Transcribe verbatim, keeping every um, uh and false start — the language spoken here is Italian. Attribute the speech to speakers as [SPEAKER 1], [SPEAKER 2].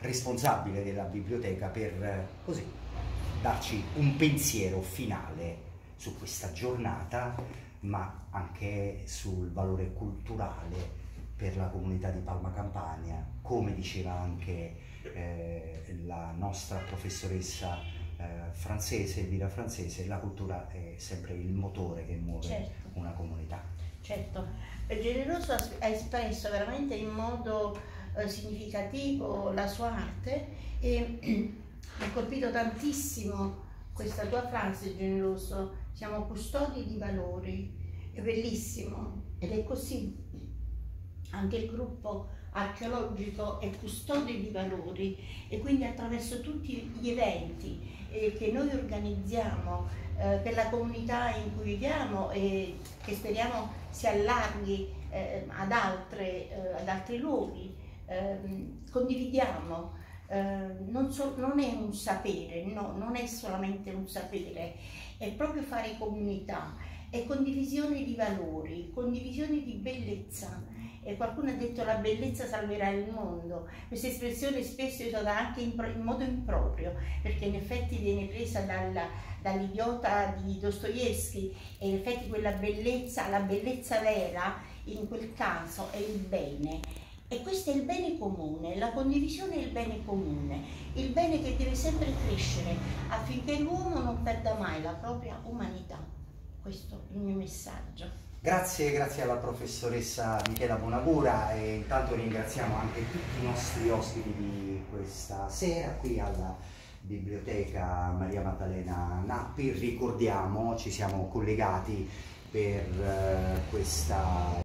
[SPEAKER 1] responsabile della biblioteca per eh, così darci un pensiero finale su questa giornata, ma anche sul valore culturale per la comunità di Palma Campania. Come diceva anche eh, la nostra professoressa eh, francese, Elvira Francese, la cultura è sempre il motore che muove
[SPEAKER 2] certo.
[SPEAKER 1] una comunità.
[SPEAKER 2] Certo, Generoso ha espresso veramente in modo eh, significativo la sua arte e mi ha colpito tantissimo questa tua frase, Generoso: siamo custodi di valori. È bellissimo, ed è così. Anche il gruppo archeologico è custode di valori, e quindi attraverso tutti gli eventi eh, che noi organizziamo eh, per la comunità in cui viviamo e che speriamo si allarghi eh, ad, altre, eh, ad altri luoghi, eh, condividiamo. Eh, non, so, non è un sapere, no, non è solamente un sapere, è proprio fare comunità, è condivisione di valori, condivisione di bellezza. E qualcuno ha detto: la bellezza salverà il mondo. Questa espressione spesso è usata anche in, in modo improprio, perché in effetti viene presa dall'idiota di Dostoevsky, e in effetti quella bellezza, la bellezza vera in quel caso è il bene. E questo è il bene comune, la condivisione è il bene comune, il bene che deve sempre crescere affinché l'uomo non perda mai la propria umanità. Questo è il mio messaggio.
[SPEAKER 1] Grazie, grazie alla professoressa Michela Bonagura, e intanto ringraziamo anche tutti i nostri ospiti di questa sera qui alla Biblioteca Maria Maddalena Nappi. Ricordiamo, ci siamo collegati per uh, questa